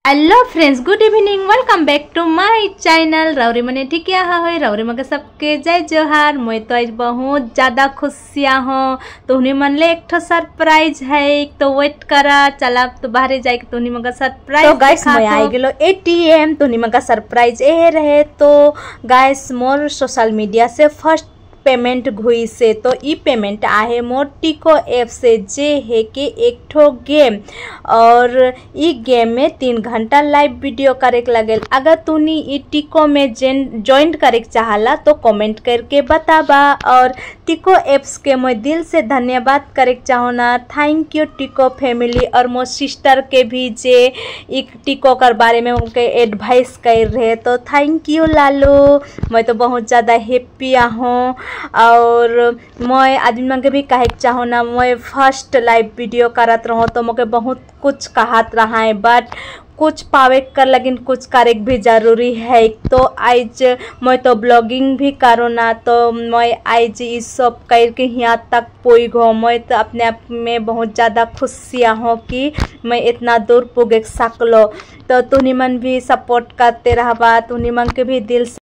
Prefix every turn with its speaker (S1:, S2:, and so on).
S1: Hello friends, good evening. Welcome back to my channel. रौरी मने ठीक है रौरी मगे सबके जय जोहार। मैं तो आज बहुत ज़्यादा खुशियाँ हूँ। तो उन्हें मन ले एक ठो सरप्राइज है, तो वेट करा। चला तो बाहर जाए तो उन्हें मगा सरप्राइज। तो गाइस मैं आई गेलो ATM। तो उन्हें मगा सरप्राइज ए रहे। तो गाइस मोर सोशल मीडिया से फर्स्ट पेमेंट हुई से तो ई पेमेंट आहे मोर टिको ऐप से जे है कि एक ठो गेम और ई गेम में 3 घंटा लाइव वीडियो करे लगेल। अगर तूनी ई टिको में ज्वाइन करे चाहला तो कमेंट करके बताबा। और टिको एप्स के मैं दिल से धन्यवाद करे चाहना। थैंक यू टिको फैमिली और मोर सिस्टर के भी जे ई टिको कर बारे में उनके एडवाइस कर रहे। तो थैंक यू लालू। मैं तो बहुत ज़्यादा हैप्पी हूँ। और मैं आदमी मन के भी कहे चाहो ना, मैं फर्स्ट लाइव वीडियो करत रहो तो मुझे बहुत कुछ कहत रहा है, बट कुछ पावे कर लगिन कुछ करे भी जरूरी है। तो आज मैं तो ब्लॉगिंग भी करो ना, तो मैं आज इस सब करके यहाँ तक पोई गो। मैं तो अपने आप में बहुत ज़्यादा खुशियाँ हूँ कि मैं इतना दूर पुगे सकलो। तो तुनी मन भी सपोर्ट करते रहबा। तुनी मन के भी दिल